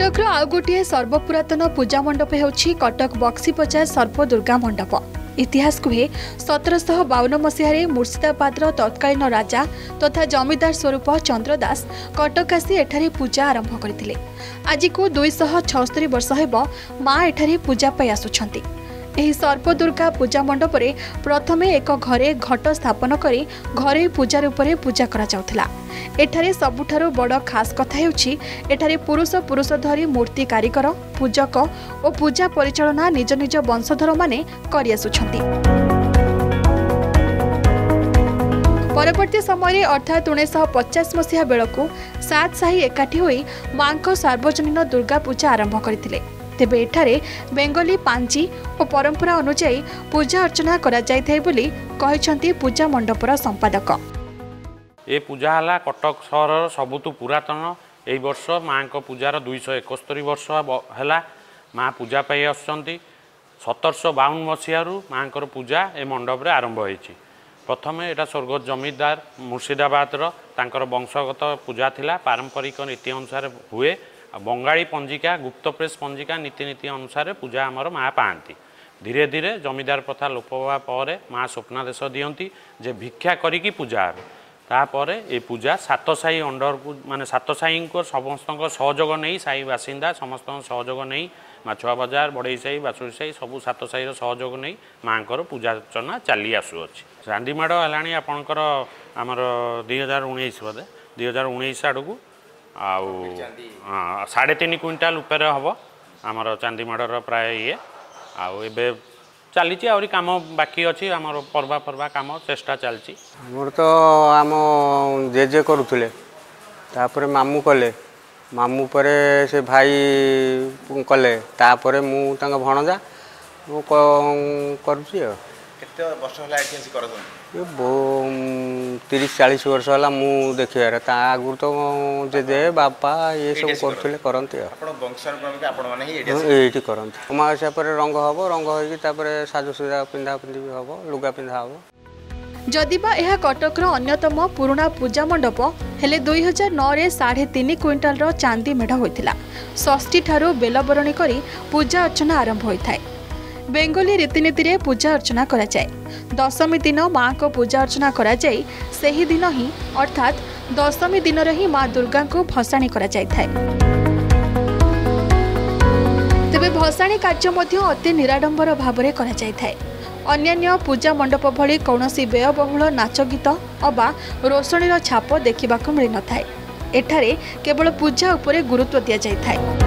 कटक आउ गोटे सर्वपुरातन पूजा मंडप होउछि कटक बक्सीपचा सर्पदुर्गा मंडप। इतिहास कहे 1752 मसीह मुर्शिदाबाद तत्कालीन राजा तथा जमीदार स्वरूप चंद्रदास कटक आसी एठारे पूजा आरंभ करथिले। आज को 276 वर्ष हेब मां एठारे पूजा पाई आसुछंती। एही सर्पदुर्गा पूजा मंडप रे प्रथमे एक घरे घट स्थापन करी घरे पूजा रूपरे पूजा करा जाउथला। एठारे सबुठारो बड़ खास कथा हेउछि एठारे पुरुष धरी मूर्ति कारीगर पूजक और पूजा परिचालना निज निज वंशधर माने करि आसुछंती। परवर्ती समय अर्थात 1950 मसीहा बेलकू 7 साही एकाठी होई मांको सार्वजनीन दुर्गा पूजा आरंभ करथिले। तेबे एठारे बेंगली पांची और परंपरा अनुसार पूजा अर्चना करा जायथाय बोली कहिसंती पूजा मंडपर संपादक। ए पूजा हला कटक सहर सबुतु पुरातन एई वर्ष मां को पूजार 271 वर्ष हला मां पूजा पाई आसुचंती। 1752 मसीहारू मां को पूजा ए मंडप रे आरंभ होईची। प्रथमे एटा स्वर्गत जमीदार मुर्शिदाबाद तांकर वंशगत पूजा थिला। पारंपरिक नीति अनुसार हुए बंगाली पंजिका गुप्त प्रेस पंजिका नीति अनुसार पूजा आमर माँ पाती। धीरे धीरे जमीदार प्रथा लोप होगा पर माँ स्वप्नादेश दियंती जे भिक्षा करिकी पूजा हे। तापर ये पूजा 7 साही अंडर माने 7 साही को समस्त सहयोग नहीं साही बासिंदा समस्त सहयोग नहीं माछुआ बाजार बड़ई साही बासुरी साही सबू 7 साही सहयोग नहीं माँ को पूजा अर्चना चली आसुअछि। चांदीमाड़ है आपणकर आमर 2019 बोधे 2019 आड़ को आउ 3.5 क्विंटाल उपर हम आमर चांदीमाड़र प्राय ये आउ एबे चली कम बाकी अच्छी आम पर्वा पर्वा कम चेष्टा चलती। मोर तो आम जेजे करुले तापर मामू कले मामू पर से भाई कले तापर मु भणजा मु करुची। केते वर्ष होला एकेंसी करथन? 30-40 वर्ष होला मु देखियार ता आगु तो जेजे बापा ये सब करथले करंती। आपण वंशानुक्रमिक आपण माने ही एठी करंती। अमावास्या पर रंग हबो रंग होई तापर साजसुजा पिंधा पिंधी हबो लुगा पिंधा हबो। जदिबा यह कटकर अन्यतम पुराना पूजा मंडप हेले 2009 रे 3.5 क्विंटाल रो चांदी मेढ़ होइथिला। षष्ठी ठारू बेलबरणी करी पूजा अर्चना आरंभ होइथाय। बेंगली रीतिनीति रे पूजा अर्चना करा जाए। दशमी दिन मां को पूजा अर्चना करा जाए। सेही दिन ही अर्थात दशमी दिन रे ही मां दुर्गा को भसाणी करा जाय थाए। तेबे भसाणी कार्य मध्य अति निराडंबर भाबरे करा जाय थाए। अन्यान्य पूजा मंडप भली कौनसी व्ययबहुल नाच गीत अबा रोषणीर छाप देखिबाकू मिल न थाए। एठारे केवल पूजा उपरे गुरुत्व दिया जाय थाए।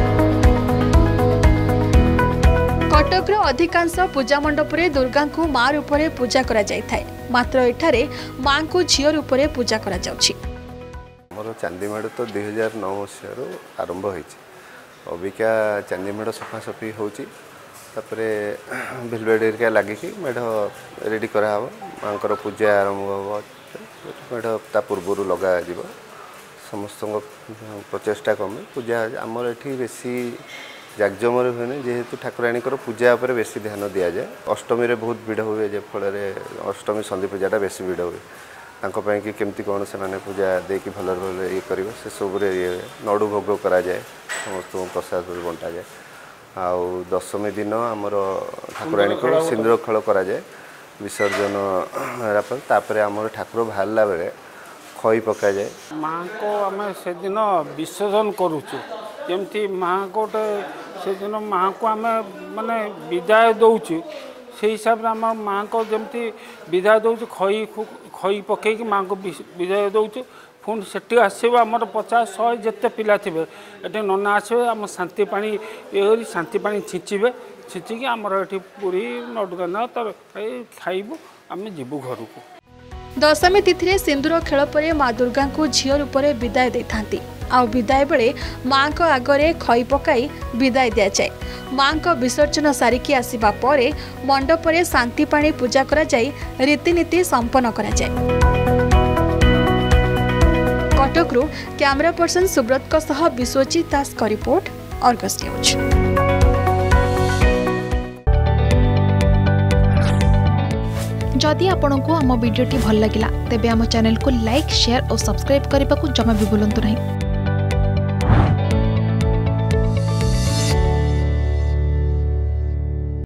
कटकर अधिकांश पूजा मंडप रे दुर्गा को मां रूप में पूजा करा जाय थाए। मात्र एठारे मां को झियो रूप में पूजा करा जाउछि। मोर चांदीमेढ़ तो 2009 मसीह आरंभ होइछि। अबिका चांदीमेढ़ सफासफी होछि तापरे भेलवेट के लागिकी मेढ़ रेडी करा हबो मांकर पूजा आरंभ हबो। मेढ़ ता पूर्व लगा जीव समस्त प्रचेष्टा कमे पूजा आमर एठी बेसी जाकजमर हुए जेहेतु ठाकुराणी पूजा पर बेसी ध्यान दि जाए। अष्टमी रे बहुत भिड़ हुए जे फल अष्टमी संधि पूजाटा बेसी भिड़ हुए तांको कि केमती कौन से माने पूजा देकी भल भल ये कर से सब नड़ू भोग करा जाए समस्त प्रसाद बंटा जाए। आउ दशमी दिन आमर ठाकुराणी को सिंदूर खेल करा जाए विसर्जन तापर आमर ठाकुर बाहरला बेले खई पका जाए। माँ को आम से दिन विसर्जन करुचु जमती माँ गोटे से दिन माँ को आम माने विदाय दौचु से हिसाब से आम माँ को जमती विदाय दौचु खई पकईकि माँ को विदाय दौचु। पुणी से आसब आम 50-100 जिते पिला थे ये नना आसवे आम शांति पानी ये शांति पानी छिंचे छिंचिकी आमर ये पूरी नडुदाना तरकारी खाइबू आम जीवु घर को। दशमी तिथि सिंदूर खेल पर मां दुर्गा को झियो रूप में विदाय देथांती। आउ विदाय बेले मां को आगरे खई पकाई विदाय दिया जाए। मां को विसर्जन सारिकी आसिबा परे मंडप रे शांति पानी पूजा करा जाए रीतिनीति संपन्न करा जाए। कटकरू कैमरा पर्सन सुब्रत को सह विश्वजीत दास का रिपोर्ट अर्गस न्यूज। जदि आपंक आम भिडी भल लगा तेब आम चैनल को लाइक शेयर और सब्सक्राइब करने को जमा भी भूलु नहीं।